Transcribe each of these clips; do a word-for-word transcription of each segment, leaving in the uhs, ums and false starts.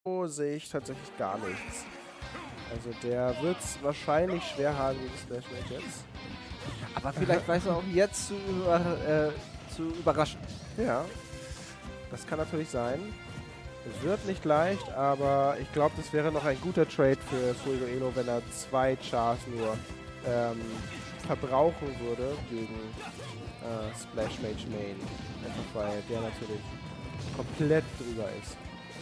sehe ich tatsächlich gar nichts. Also der wird es wahrscheinlich schwer haben gegen Splash Mage jetzt. Aber vielleicht weiß er auch jetzt zu, über, äh, zu überraschen. Ja, das kann natürlich sein. Es wird nicht leicht, aber ich glaube, das wäre noch ein guter Trade für Fuegoelo, wenn er zwei Chars nur ähm, verbrauchen würde gegen äh, Splash Mage Main. Einfach weil der natürlich komplett drüber ist.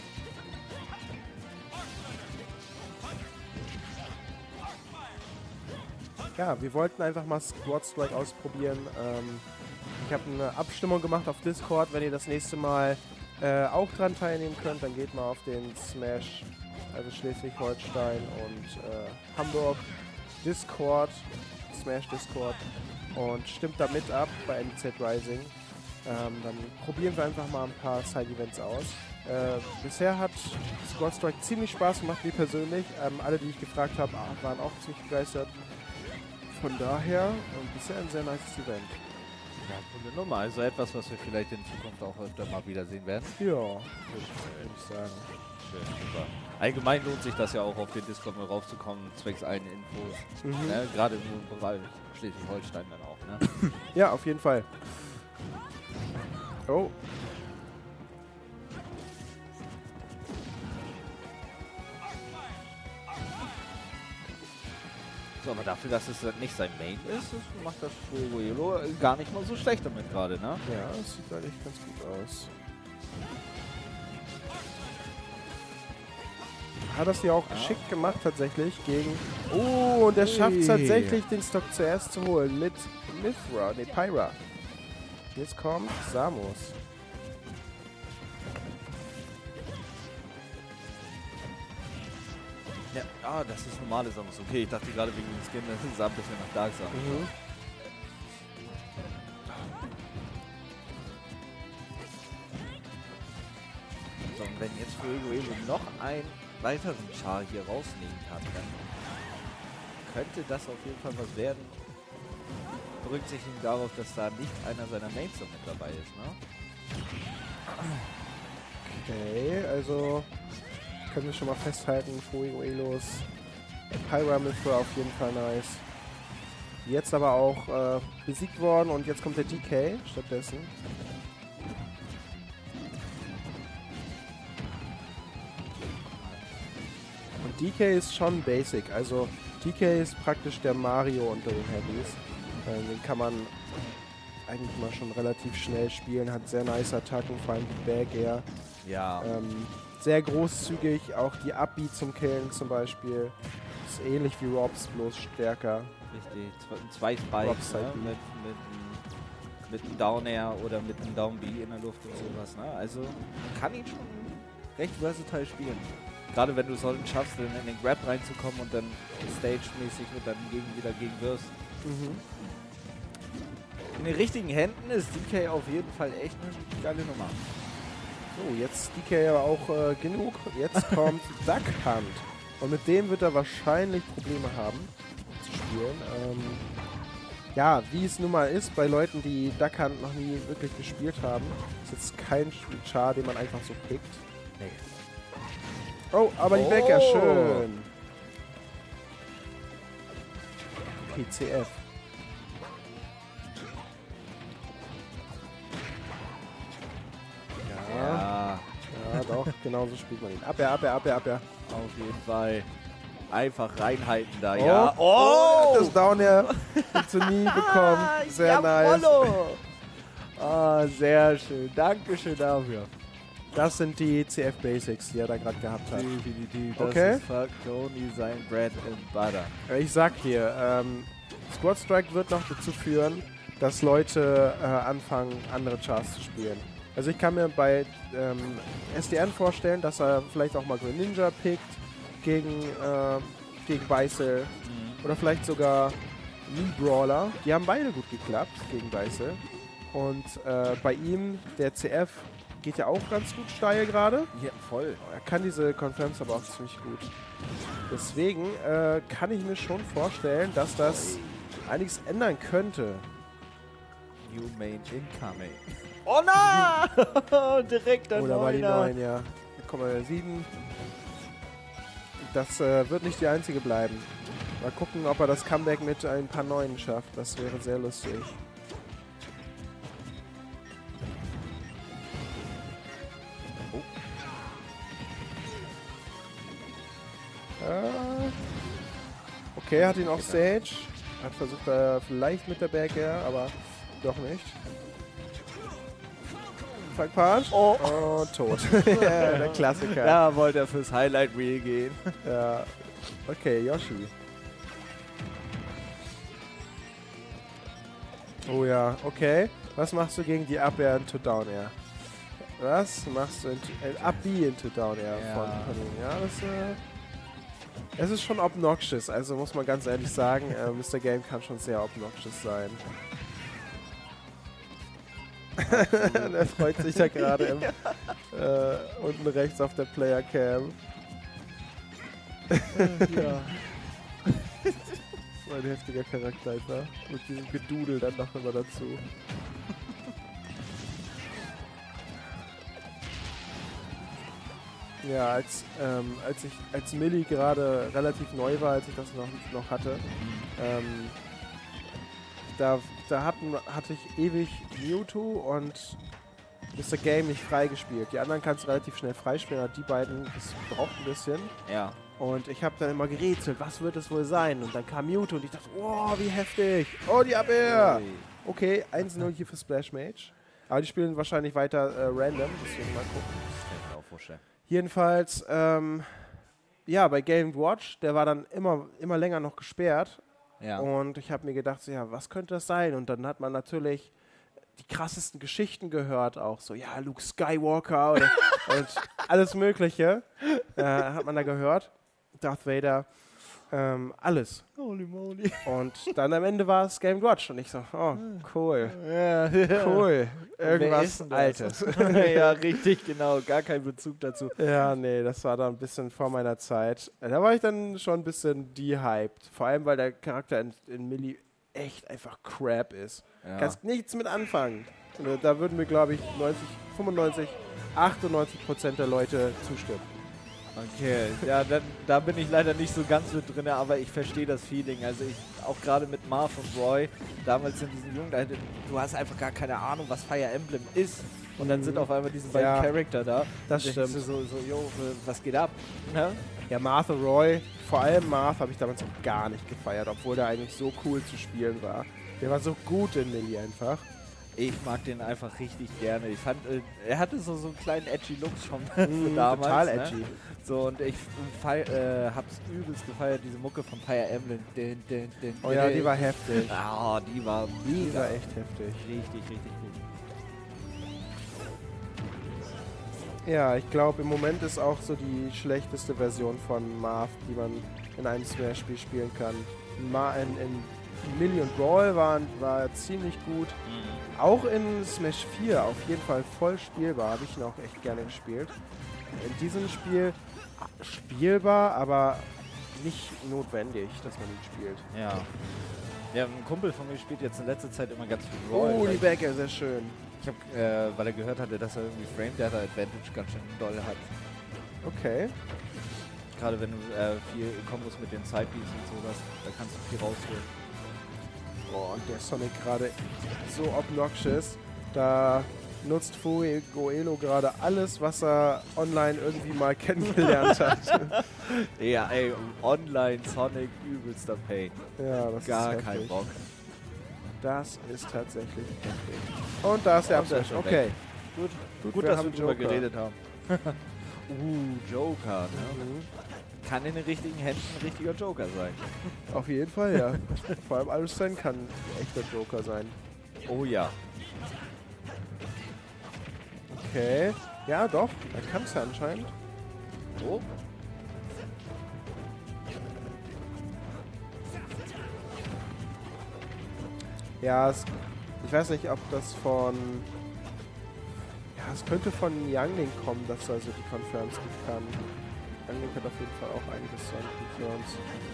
Ja, wir wollten einfach mal Squad Strike ausprobieren. Ähm, ich habe eine Abstimmung gemacht auf Discord. Wenn ihr das nächste Mal äh, auch dran teilnehmen könnt, dann geht mal auf den Smash, also Schleswig-Holstein und äh, Hamburg Discord, Smash Discord, und stimmt da mit ab bei M Z Rising. Ähm, dann probieren wir einfach mal ein paar Side-Events aus. Äh, bisher hat Squad Strike ziemlich Spaß gemacht, mir persönlich. Ähm, alle, die ich gefragt habe, waren auch ziemlich begeistert. Von daher äh, bisher ein sehr nices Event. Ja, coole Nummer. Also etwas, was wir vielleicht in Zukunft auch öfter mal wiedersehen werden. Ja, würde ich, würd ich sagen. Schön, super. Allgemein lohnt sich das ja auch, auf den Discord mal raufzukommen, zwecks allen Infos. Mhm. Ne? Gerade im Bereich Schleswig-Holstein dann auch. Ne? Ja, auf jeden Fall. Oh. So, aber dafür, dass es nicht sein Main ist, das macht das Fuegoelo gar nicht mal so schlecht damit gerade, ne? Ja, das sieht eigentlich ganz gut aus. Hat das ja auch ja. geschickt gemacht tatsächlich gegen... Oh, und er schafft es tatsächlich, den Stock zuerst zu holen mit Mythra, ne, Pyra. Jetzt kommt Samus. Ja, ah, das ist normale Samus. Okay, ich dachte gerade wegen dem Skin, das sah ein bisschen nach Dark Samus. Mhm. So, und wenn jetzt Fuegoelo noch einen weiteren Char hier rausnehmen kann, dann könnte das auf jeden Fall was werden. Berücksichtigen darauf, dass da nicht einer seiner Mates so mit dabei ist, ne? Okay, also können wir schon mal festhalten, Fuegoelos Pyra Mythra auf jeden Fall nice. Jetzt aber auch äh, besiegt worden und jetzt kommt der D K stattdessen. Und D K ist schon basic, also D K ist praktisch der Mario unter den Heavies. Äh, den kann man eigentlich mal schon relativ schnell spielen, hat sehr nice Attacken, vor allem die Back Air. Ja. Ähm, sehr großzügig, auch die Up-B zum Killen zum Beispiel. Ist ähnlich wie Robs, bloß stärker. Richtig, zwei Spikes, ne? mit, mit, mit einem Down Air oder mit einem Down B in der Luft und sowas. Ne? Also man kann ihn schon recht versatile spielen. Gerade wenn du es halt schaffst, in den Grab reinzukommen und dann stage-mäßig mit deinem Gegenspieler gegen wirst. Mhm. In den richtigen Händen ist D K auf jeden Fall echt eine geile Nummer. So, jetzt D K aber auch äh, genug. Jetzt kommt Duck Hunt. Und mit dem wird er wahrscheinlich Probleme haben zu spielen. Ähm, ja, wie es nun mal ist bei Leuten, die Duck Hunt noch nie wirklich gespielt haben, ist jetzt kein Char, den man einfach so pickt. Nee. Oh, aber die oh. Bäcker, schön. P C F. Ja. Ja, doch, genauso spielt man ihn. Abwehr, Abwehr, Abwehr, Abwehr. Auf jeden Fall. Einfach reinhalten da, Oh, ja. oh! Das Down Air zu nie bekommen. Sehr nice. Ah, sehr schön. Dankeschön dafür. Das sind die C F Basics, die er da gerade gehabt hat. Definitiv. Das Okay. ist Tony sein Bread and Butter. Ich sag dir, ähm, Squad Strike wird noch dazu führen, dass Leute äh, anfangen, andere Chars zu spielen. Also ich kann mir bei ähm, S D N vorstellen, dass er vielleicht auch mal Greninja pickt gegen, äh, gegen Beißel mhm. oder vielleicht sogar Mii Brawler. Die haben beide gut geklappt gegen Beißel. Und äh, bei ihm, der C F, geht ja auch ganz gut steil gerade. Ja, voll. Er kann diese Confirms aber auch ziemlich gut. Deswegen äh, kann ich mir schon vorstellen, dass das einiges ändern könnte. New Main incoming. Oh nein! Direkt der Oder war die Neuner. neun, ja. Komma sieben. Das äh, wird nicht die einzige bleiben. Mal gucken, ob er das Comeback mit ein paar neuen schafft. Das wäre sehr lustig. Oh. Äh, okay, hat ihn auf Stage. Hat versucht, er vielleicht mit der Back Air, aber doch nicht. Flag Punch. Oh, oh tot. Ja, der Klassiker. Da wollte er fürs Highlight Reel gehen. Ja. Okay, Yoshi. Oh ja, okay. Was machst du gegen die Up Air into Down Air? Was machst du into, äh, Up B into Down Air Ja. von, von ihm? Ja, das äh, es ist schon obnoxious, also muss man ganz ehrlich sagen, äh, Mister Game kann schon sehr obnoxious sein. Der freut sich ja gerade im, äh, unten rechts auf der Player Cam. Ja. So ein heftiger Charakter einfach. Mit diesem Gedudel dann noch immer dazu. Ja, als, ähm, als ich als Millie gerade relativ neu war, als ich das noch, noch hatte, ähm, da, da hatten, hatte ich ewig Mewtwo und Mister Game nicht freigespielt. Die anderen kannst du relativ schnell freispielen, aber die beiden, das braucht ein bisschen. Ja. Und ich habe dann immer gerätselt, was wird es wohl sein? Und dann kam Mewtwo und ich dachte, oh, wie heftig. Oh, die Abwehr. Okay, eins null hier für Splash Mage. Aber die spielen wahrscheinlich weiter äh, random, deswegen mal gucken. Das kann ich mir auch vorstellen. Jedenfalls, ähm, ja, bei Game Watch, der war dann immer, immer länger noch gesperrt. Ja. Und ich habe mir gedacht, so, ja, was könnte das sein? Und dann hat man natürlich die krassesten Geschichten gehört, auch so, ja, Luke Skywalker oder, und alles Mögliche äh, hat man da gehört. Darth Vader, ähm, alles. Holy moly. Und dann am Ende war es Game Watch und ich so, oh, cool, Ja, ja. cool, Wer ist irgendwas denn das? Altes. Ja, richtig, genau. Gar kein Bezug dazu. Ja, nee, das war dann ein bisschen vor meiner Zeit. Da war ich dann schon ein bisschen dehyped. Vor allem, weil der Charakter in, in Millie echt einfach crap ist. Ja. Kannst nichts mit anfangen. Und da würden mir, glaube ich, neunzig, fünfundneunzig, achtundneunzig Prozent der Leute zustimmen. Okay, ja, dann, da bin ich leider nicht so ganz mit drin, aber ich verstehe das Feeling. Also ich, auch gerade mit Marth und Roy, damals in diesem Jungen, du hast einfach gar keine Ahnung, was Fire Emblem ist. Und dann sind auf einmal diese beiden Ja, Charakter da. das Und denkst stimmt. du so, so, yo, was geht ab? Ne? Ja, Marth und Roy, vor allem Marth habe ich damals auch gar nicht gefeiert, obwohl der eigentlich so cool zu spielen war. Der war so gut in Millie einfach. Ich mag den einfach richtig gerne. Ich fand, äh, er hatte so, so einen kleinen edgy Look schon Mm, für damals. total ne? edgy. So, und ich fei äh, hab's übelst gefeiert, diese Mucke von Fire Emblem. Din, din, din, Oh ja, die war heftig. Ah, die war Die mega. war echt heftig. Richtig, richtig gut. Ja, ich glaube, im Moment ist auch so die schlechteste Version von Marth, die man in einem Smash-Spiel spielen kann. Ma in, in Millie und Brawl waren, war ziemlich gut. Auch in Smash vier auf jeden Fall voll spielbar. Habe ich ihn auch echt gerne gespielt. In diesem Spiel spielbar, aber nicht notwendig, dass man ihn spielt. Ja. Ja, ein Kumpel von mir spielt jetzt in letzter Zeit immer ganz viel Roy. Oh, weil die ich- Bäcker, sehr schön. Ich hab, äh, weil er gehört hatte, dass er irgendwie Frame Data Advantage ganz schön doll hat. Okay. Gerade wenn du äh, viel Kombos mit den Sidebeats und sowas, da kannst du viel rausholen. Oh, und der Sonic gerade so obnoxious. Da nutzt Fuegoelo gerade alles, was er online irgendwie mal kennengelernt hat. Ja, ey, online Sonic übelster Pain. Ja, das Gar ist kein heftig. Bock. Das ist tatsächlich heftig. Und da ist der Und der ist Absmash. schon Okay. weg. Gut, Gut, Gut wir dass haben wir drüber Joker. geredet haben. uh, Joker, ne? Mhm. Kann in den richtigen Händen ein richtiger Joker sein. Auf jeden Fall, ja. Vor allem Alstein kann ein echter Joker sein. Oh ja. Okay. Ja, doch. Er kann es ja anscheinend. Oh. Ja, es, ich weiß nicht, ob das von... Ja, es könnte von Youngling kommen, dass er also die Confirms nicht kann. Youngling hat auf jeden Fall auch einiges an Confirms.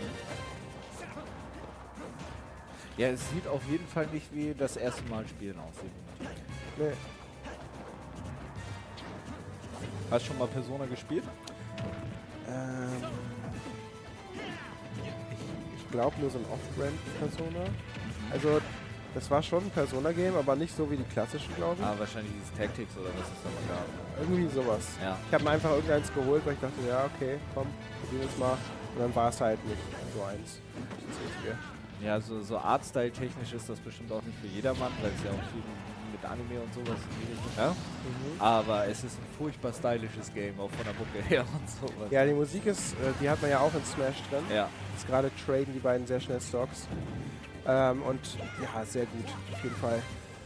Ja, es sieht auf jeden Fall nicht wie das erste Mal Spielen aussieht. Nee. Hast du schon mal Persona gespielt? Ähm, ich ich glaube nur so ein Off-Brand-Persona. Also, das war schon ein Persona-Game, aber nicht so wie die klassischen, glaube ich. Ah, wahrscheinlich dieses Tactics oder was es da mal gab. Irgendwie sowas. Ja. Ich habe mir einfach irgendeins geholt, weil ich dachte, ja, okay, komm, probieren wir es mal. Und dann war es halt nicht so eins. Das Richtige. Ja, so, so Artstyle-technisch ist das bestimmt auch nicht für jedermann, weil es ja auch viel mit Anime und sowas in die Richtung, ja? Mhm. Aber es ist ein furchtbar stylisches Game, auch von der Mucke her und sowas. Ja, die Musik ist, äh, die hat man ja auch in Smash drin. Ja. Jetzt gerade traden die beiden sehr schnell Stocks. Ähm, und ja, sehr gut, auf jeden Fall.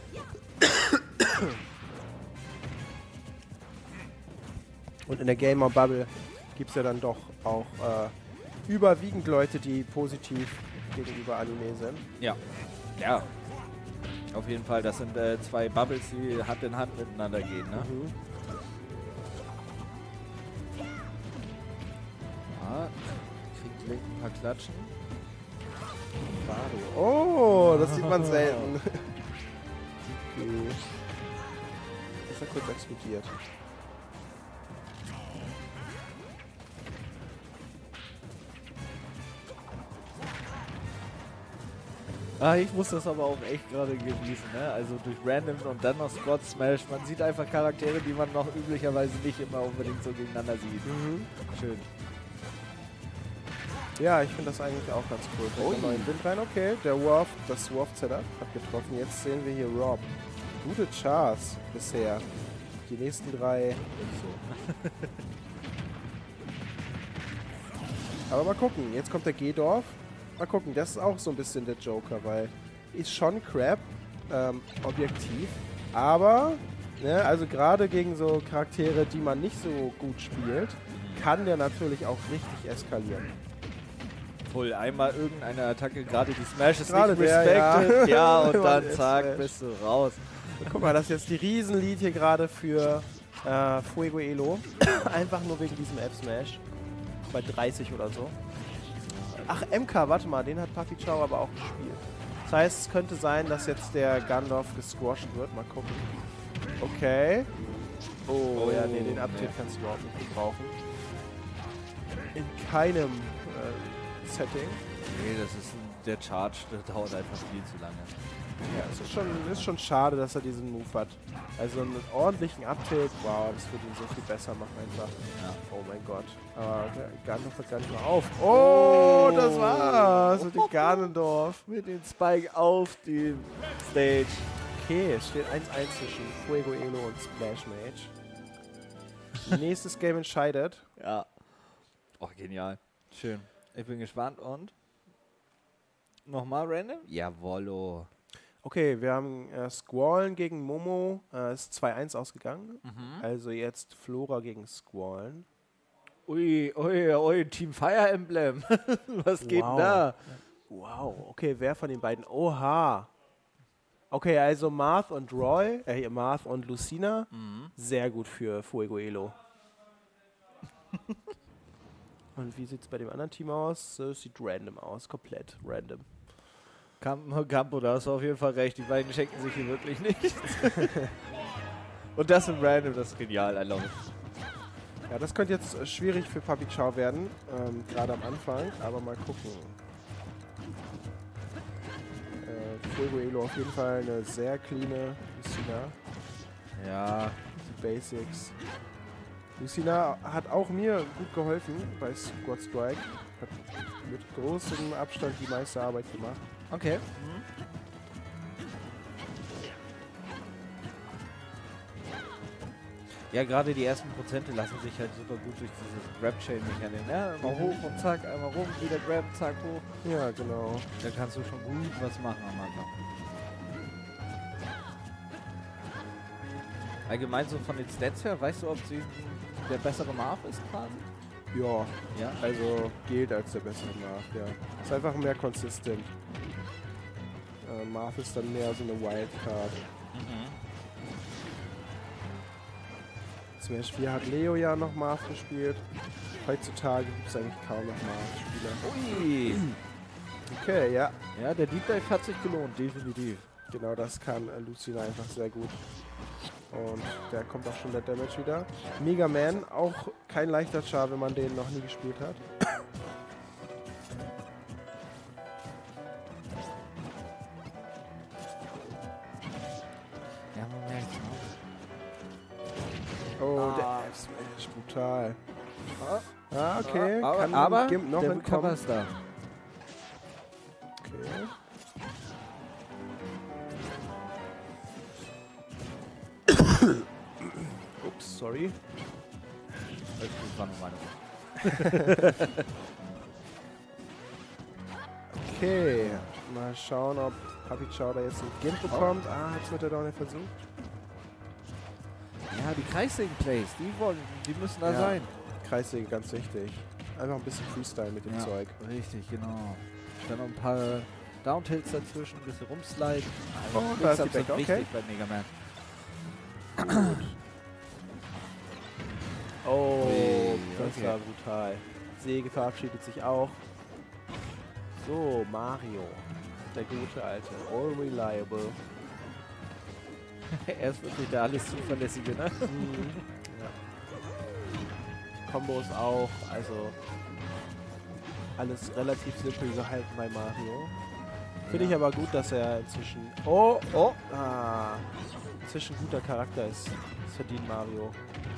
Und in der Gamer-Bubble gibt es ja dann doch auch äh, überwiegend Leute, die positiv gegenüber Anime sind. Ja. Ja. Auf jeden Fall, das sind äh, zwei Bubbles, die Hand in Hand miteinander gehen, ne? Mhm. Ja, kriegt Link ein paar Klatschen. Mario. Oh, das sieht man selten. Okay. Ist er kurz explodiert. Ah, ich muss das aber auch echt gerade genießen, ne? Also durch Random und dann noch Squad Smash. Man sieht einfach Charaktere, die man noch üblicherweise nicht immer unbedingt so gegeneinander sieht. Mhm. Schön. Ja, ich finde das eigentlich auch ganz cool. Oh, neuen Wind rein, okay. Der Warf, das Warf-Setup hat getroffen. Jetzt sehen wir hier Rob. Gute Chars bisher. Die nächsten drei. So. Aber mal gucken. Jetzt kommt der G-Dorf. Mal gucken, das ist auch so ein bisschen der Joker, weil ist schon Crap, ähm, objektiv. Aber, ne, also gerade gegen so Charaktere, die man nicht so gut spielt, kann der natürlich auch richtig eskalieren. Voll, einmal irgendeine Attacke, gerade die Smash ist Gerade nicht der, respected. Ja, ja. und dann Der zack, Smash. bist du raus. Guck mal, das ist jetzt die Riesenlied hier gerade für äh, Fuego Elo. Einfach nur wegen diesem F-Smash. Bei dreißig oder so. Ach, M K, warte mal, den hat Puffy Chow aber auch gespielt. Das heißt, es könnte sein, dass jetzt der Gandalf gesquasht wird. Mal gucken. Okay. Oh, oh ja, nee, den Update nee. kannst du überhaupt nicht gebrauchen. In keinem äh, Setting. Nee, das ist ein, der Charge, der dauert einfach viel zu lange. Ja, es ist schon, ist schon schade, dass er diesen Move hat. Also einen ordentlichen Update, wow, das würde ihn so viel besser machen einfach. Ja. Oh mein Gott. Aber Ganondorf hört gar nicht mehr auf. Oh, das war's mit dem Ganondorf. Mit dem Spike auf die Stage. Okay, es steht eins eins zwischen Fuego Elo und Splash Mage. Nächstes Game entscheidet. Ja. Oh, genial. Schön. Ich bin gespannt und nochmal random? Jawollo. Okay, wir haben äh, Squallen gegen Momo. Äh, ist zwei eins ausgegangen. Mhm. Also jetzt Flora gegen Squallen. Ui, ui, ui, Team Fire Emblem. Was geht Wow. denn da? Wow, okay, wer von den beiden? Oha. Okay, also Marth und Roy, äh, Marth und Lucina, Mhm. sehr gut für Fuego Elo. Und wie sieht es bei dem anderen Team aus? Es sieht random aus, komplett random. Campo, Campo, da hast du auf jeden Fall recht. Die beiden schenken sich hier wirklich nichts. Und das in Random, das ist genial, I love it. Ja, das könnte jetzt äh, schwierig für Puppy Chow werden, ähm, gerade am Anfang, aber mal gucken. Äh, Fuego Elo auf jeden Fall eine sehr cleane Lucina. Ja. Die Basics. Lucina hat auch mir gut geholfen bei Squad Strike. Hat mit großem Abstand die meiste Arbeit gemacht. Okay. Ja, gerade die ersten Prozente lassen sich halt super gut durch dieses Grab-Chain-Mechanik, ne? Mal hoch und zack, einmal rum, wieder Grab, zack, hoch. Ja, genau. Da kannst du schon gut was machen am Anfang. Allgemein so von den Stats her, weißt du, ob sie der bessere Marth ist quasi? Ja, Ja. also gilt als der bessere Marth, ja. Ist einfach mehr consistent. Äh, Marth ist dann mehr so eine Wildcard. Mhm. Smash vier hat Leo ja noch Marth gespielt. Heutzutage gibt es eigentlich kaum noch Marth-Spieler. Ui. Okay, ja. Ja, der Deep Dive hat sich gelohnt, definitiv. Genau das kann äh, Lucina einfach sehr gut. Und der kommt auch schon der Damage wieder. Mega Man, auch kein leichter Char, wenn man den noch nie gespielt hat. Ja, Moment. Oh, Ah. der F-Smash, brutal. Ah, okay. Aber, Kann aber Gimp noch der entkommen. Recover ist da. Okay. Ups, sorry. Das war noch meine. Okay. Mal schauen, ob Happy Chow da jetzt einen Gimp bekommt. Ah, hat's mit der Down versucht. Ja, die Kreissägen-Plays, die wollen, die müssen da Ja. sein. Kreissäge, ganz wichtig. Einfach ein bisschen Freestyle mit dem Ja, Zeug. richtig, genau. Dann noch ein paar Downtilts dazwischen, ein bisschen rumsliden. Oh, da ist die Mix-Ups sind Back, wichtig okay. bei Mega Man. Oh, Ui, das okay. war brutal. Säge verabschiedet sich auch. So, Mario. Der gute alte. All reliable. Er ist wirklich der alles Zuverlässige, ne? Mhm. Ja. Kombos auch, also alles relativ simpel gehalten bei Mario. Finde ich Ja. aber gut, dass er inzwischen... Oh, oh, ah, inzwischen guter Charakter ist. Das verdient Mario.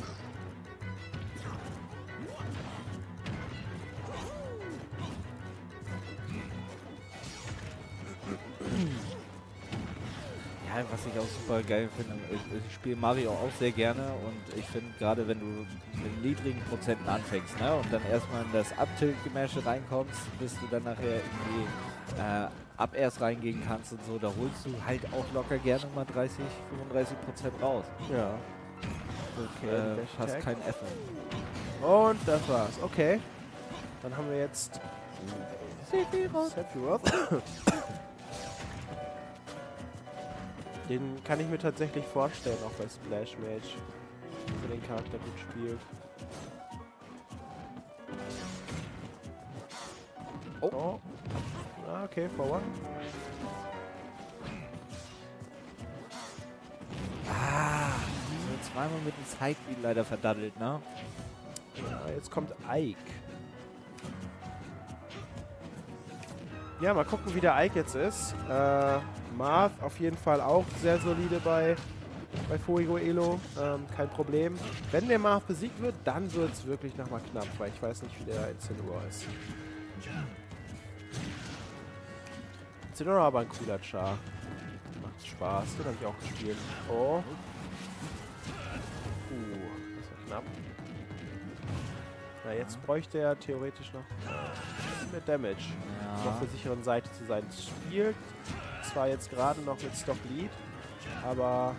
Ja, was ich auch super geil finde, ich, ich spiele Mario auch sehr gerne und ich finde, gerade wenn du mit niedrigen Prozenten anfängst, ne, und dann erstmal in das Up-Tilt-Gemäsche reinkommst, bis du dann nachher in die äh, Up-Airs reingehen kannst und so, da holst du halt auch locker gerne mal dreißig, fünfunddreißig Prozent raus. Ja. Okay, Okay, äh, Dash fast Attack. kein Effort. Und das war's. Okay. Dann haben wir jetzt Sephiroth. Den kann ich mir tatsächlich vorstellen, auch bei Splash Mage. Wenn den Charakter gut spielt. Oh. Oh. Ah, okay, forward. Ah, so zweimal mit dem Sidebeat leider verdaddelt, ne? Ja, jetzt kommt Ike. Ja, mal gucken, wie der Ike jetzt ist. Äh, Marth auf jeden Fall auch sehr solide bei, bei Fuego Elo. Ähm, kein Problem. Wenn der Marth besiegt wird, dann wird es wirklich nochmal knapp, weil ich weiß nicht, wie der Incineroar ist. Incineroar aber ein cooler Char. Macht Spaß, den habe ich auch gespielt. Oh. Uh, das war knapp. Na, jetzt bräuchte er theoretisch noch äh, mehr Damage. Ja. Noch auf der sicheren Seite zu sein. Spielt zwar jetzt gerade noch mit Stock Lead, aber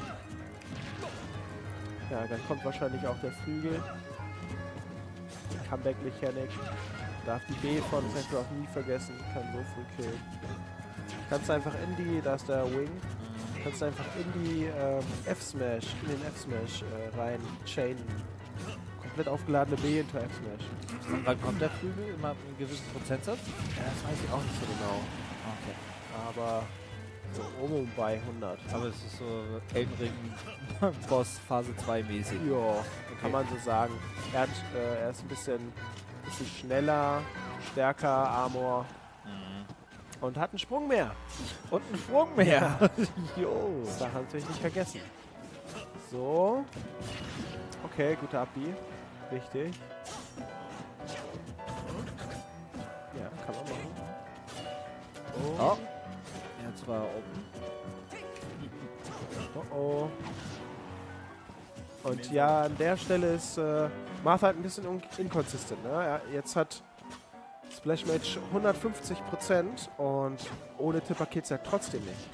ja, dann kommt wahrscheinlich auch der Flügel. Die Comeback-Mechanik. Darf die B von Sephiroth auch nie vergessen. Kann so viel killen. Kannst einfach in die, da ist der Wing, kannst einfach in die ähm, F-Smash, in den F-Smash äh, rein chainen. Komplett aufgeladene B hinter F-Smash. Und wann kommt der Flügel? Immer einen gewissen Prozentsatz? Ja, das weiß ich auch nicht so genau. Okay. Aber so um und bei hundert. Aber es ist so Elden Ring Boss Phase zwei mäßig. Ja, Okay. kann man so sagen. Er, hat, äh, er ist ein bisschen, bisschen schneller, stärker, Armor Mhm. und hat einen Sprung mehr. Und einen Sprung mehr. Jo. Das darf man natürlich nicht vergessen. So. Okay, guter Abbi. Richtig. Ja, kann man machen. Oh. Jetzt war oben. Oh oh. Und ja, an der Stelle ist äh, Marth halt ein bisschen un inconsistent. Ne? Ja, jetzt hat Splash Mage hundertfünfzig Prozent und ohne Tipper geht's ja trotzdem nicht.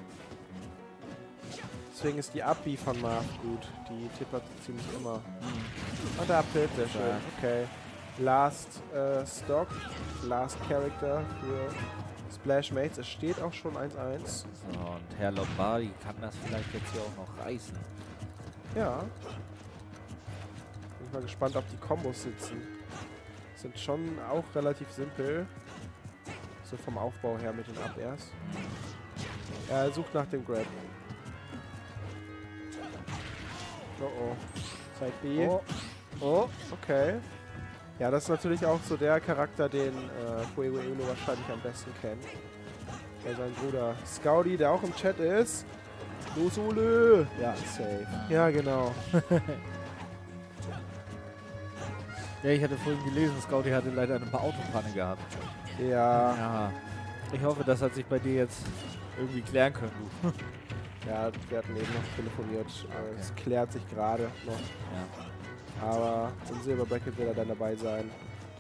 Deswegen ist die Up-B von Marth gut. Die tippert ziemlich immer. Und der Up-Tilt, sehr schön. Okay. Last äh, Stock, Last Character für Splash Mates. Es steht auch schon eins eins. So, und Herr Lombardi kann das vielleicht jetzt hier auch noch reißen. Ja. Bin ich mal gespannt, ob die Kombos sitzen. Sind schon auch relativ simpel. So vom Aufbau her mit den Up-Airs. Er sucht nach dem Grab. Oh oh. Side B. Oh. Oh. Okay. Ja, das ist natürlich auch so der Charakter, den äh, Fuego Elo wahrscheinlich am besten kennt. Bei seinem Bruder Scouty, der auch im Chat ist. Los, Ole! Ja, safe. Ja, genau. Ja, ich hatte vorhin gelesen, Scouty hatte leider eine Autopanne gehabt. Ja. Ja. Ich hoffe, das hat sich bei dir jetzt irgendwie klären können, du. Ja, wir hatten eben noch telefoniert. Okay. Es klärt sich gerade noch. Ja. Aber im Silberbracket wird er dann dabei sein.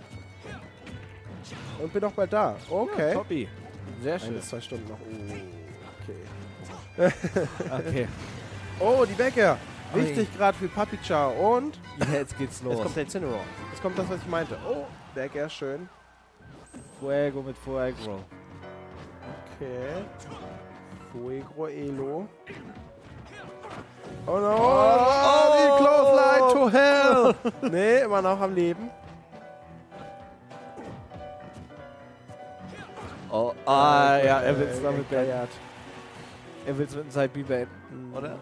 Und bin auch bald da. Okay. Ja, Toppi. Sehr Ein schön. bis zwei Stunden noch. Oh, okay. Okay. Oh, die Bäcker. Ui. Wichtig gerade für Papicha. Und Ja, jetzt geht's los. jetzt kommt der Incineroar. Jetzt kommt das, was ich meinte. Oh, Bäcker, schön. Fuego mit Fuego. Okay. Fuego Elo. Oh no! Oh, die Close Line to Hell! Nee, immer noch am Leben. Oh, ah, ja, er will es Äh, damit beenden. gegeiert. Er will es mit einem Side B beenden, oder?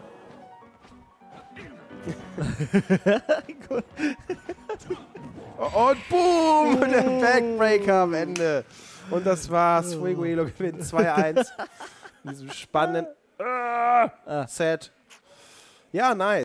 Oh, und boom! Der Backbreaker am Ende. Und das war's. Fuego Elo gewinnt zwei eins. In diesem spannenden äh, Set. Ja, nice.